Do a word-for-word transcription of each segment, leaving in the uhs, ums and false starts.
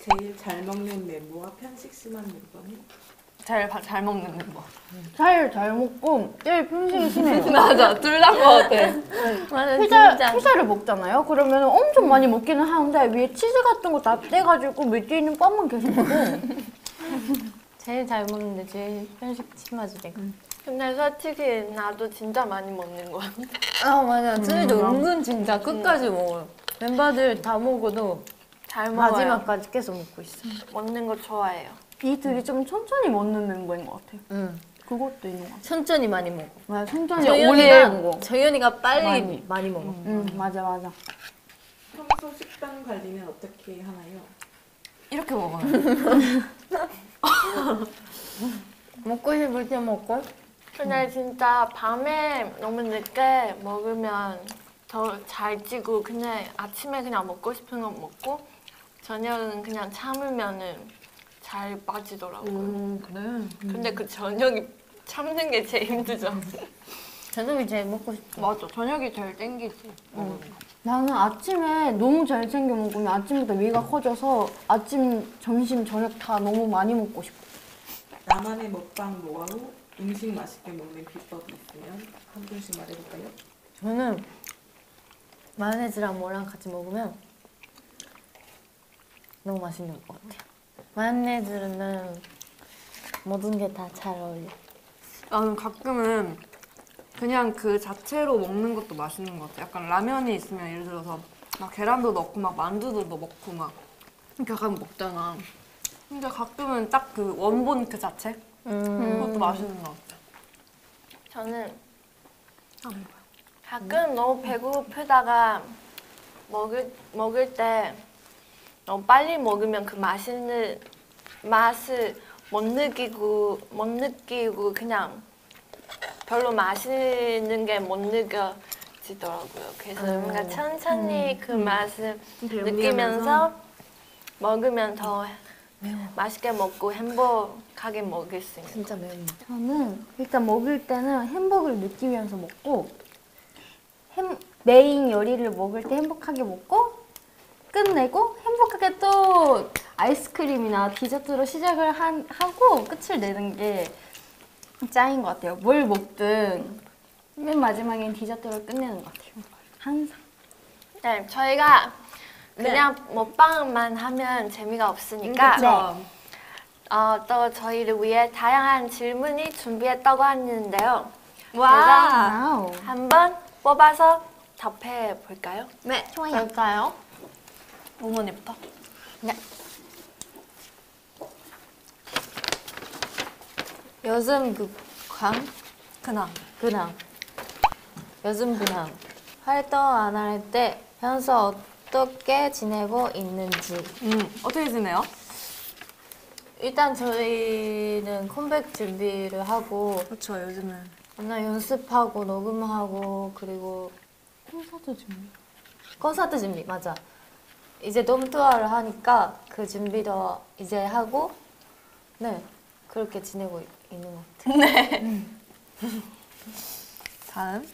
제일 잘 먹는 멤버와 편식 심한 멤버는? 잘, 잘 먹는 멤버. 잘, 잘 먹고 제일 편식이 심해요. 맞아, 둘 다인 것 같아. 맞아, 피자, 진짜. 피자를 먹잖아요? 그러면 엄청 많이 먹기는 하는데 위에 치즈 같은 거 다 떼가지고 밑에 있는 빵만 계속 먹어. 제일 잘 먹는데 제일 편식 심하지 내가. 근데 솔직히 나도 진짜 많이 먹는 거 같아. 아 맞아. 쯔이도 은근 진짜 끝까지 먹어요. 멤버들 다 먹어도 잘 먹어요. 마지막까지 계속 먹고 있어. 먹는 거 좋아해요. 이 둘이 좀 천천히 먹는 멤버인 것 같아요. 응. 그것도 있는 것 같아요. 천천히 많이 먹어. 맞아, 천천히 오래 먹어. 정연이가 빨리 많이. 많이, 먹어. 응, 맞아, 맞아. 평소 식단 관리는 어떻게 하나요? 이렇게 먹어요. 먹고 싶을 때 먹고. 근데 진짜 밤에 너무 늦게 먹으면 더 잘 찌고 그냥 아침에 그냥 먹고 싶은 거 먹고 저녁은 그냥 참으면은 잘 빠지더라고요. 음, 그래. 근데 그 저녁이 참는 게 제일 힘들죠. 저녁이 제일 먹고 싶어. 맞아, 저녁이 제일 땡기지. 응. 나는 아침에 너무 잘 챙겨 먹으면 아침부터 위가 커져서 아침, 점심, 저녁 다 너무 많이 먹고 싶어. 나만의 먹방 노하우, 음식 맛있게 먹는 비법이 있으면 한 분씩 말해볼까요? 저는 마요네즈랑 뭐랑 같이 먹으면 너무 맛있는 것 같아요. 마요네즈는 모든 게 다 잘 어울려. 나는 가끔은 그냥 그 자체로 먹는 것도 맛있는 것 같아. 약간 라면이 있으면 예를 들어서 막 계란도 넣고 막 만두도 넣고 막 이렇게 가끔 먹잖아. 근데 가끔은 딱 그 원본 그 자체? 음. 그것도 맛있는 것 같아. 저는 가끔 너무 배고프다가 먹을, 먹을 때 너무 빨리 먹으면 그 맛있는 맛을 못 느끼고 못 느끼고 그냥 별로 맛있는 게 못 느껴지더라고요. 그래서 음. 뭔가 천천히 그 맛을 배우면서. 느끼면서 먹으면 더 매워. 맛있게 먹고 행복하게 먹을 수 있는. 진짜 매워. 저는 일단 먹을 때는 행복을 느끼면서 먹고 햄, 메인 요리를 먹을 때 행복하게 먹고 끝내고 행복하게 또 아이스크림이나 디저트로 시작을 한, 하고 끝을 내는 게 짱인 것 같아요. 뭘 먹든 맨 마지막엔 디저트로 끝내는 것 같아요. 항상. 네, 저희가 그냥 먹방만 하면 재미가 없으니까 그쵸? 어, 또 저희를 위해 다양한 질문이 준비했다고 하는데요. 와! 와우. 그래서 한번 뽑아서 답해 볼까요? 네, 좋아요. 그럴까요? 어머니부터. 네. 요즘 그 강? 그나. 근황. 요즘 근황. 활동 안 할 때 현서 어떻게 지내고 있는지. 음, 어떻게 지내요? 일단 저희는 컴백 준비를 하고 그렇죠, 요즘은. 맨날 연습하고 녹음하고 그리고 콘서트 준비. 콘서트 준비 맞아. 이제 돔 투어를 하니까 그 준비도 이제 하고 네 그렇게 지내고 있- 있는 것 같아요. 다음.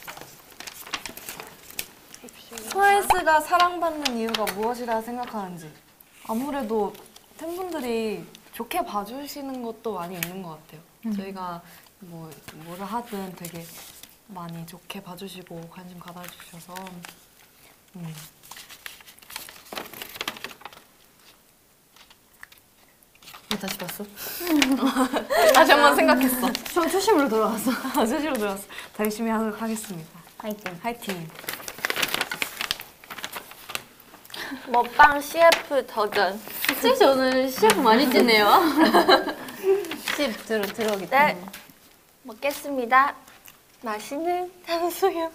트와이스가 사랑받는 이유가 무엇이라 생각하는지. 아무래도 팬분들이 좋게 봐주시는 것도 많이 있는 것 같아요. 저희가 뭐 뭐를 하든 되게 많이 좋게 봐주시고 관심 가져주셔서 음. 왜 다시 봤어? 다시 한번 생각했어. 저 초심으로 돌아왔어. 스시로 들었어. 더 열심히 하도록 하겠습니다. 화이팅. 화이팅. 먹방 씨에프 도전. 셋이 오늘 시합 많이 뛰네요. 십 들어 들어오기 네, 때문에. 먹겠습니다. 맛있는 탕수육.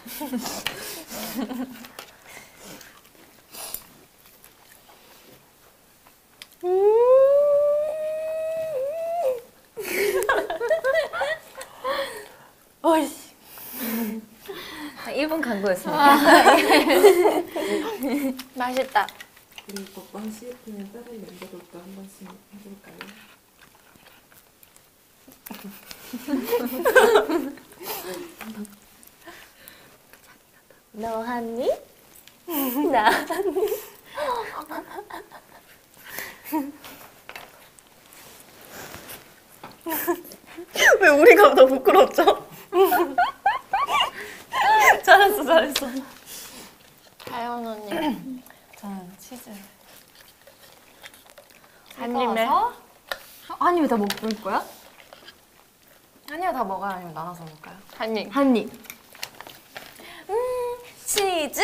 어이씨. 일 분 광고였습니다. 맛있다. 우리 먹방 씨에프는 다른 멤버들도 한 번씩 해볼까요? 너 하니? 나 하니? 왜 우리가 더 부끄럽죠? 잘했어, 잘했어. 다현 언니. 저는 치즈. 한 입에. 한 입에 다 먹을 거야? 한 입에 다 먹어요? 아니면 나눠서 먹을까요? 한 입. 한 입. 치즈?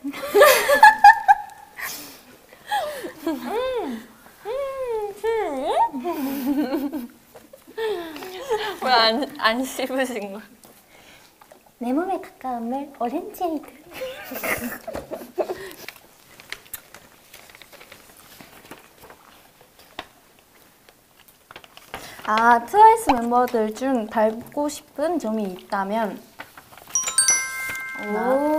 왜 안 안 씹으신 거야? 내 몸에 가까운 물 오렌지에이드. 아, 트와이스 멤버들 중 닮고 싶은 점이 있다면 오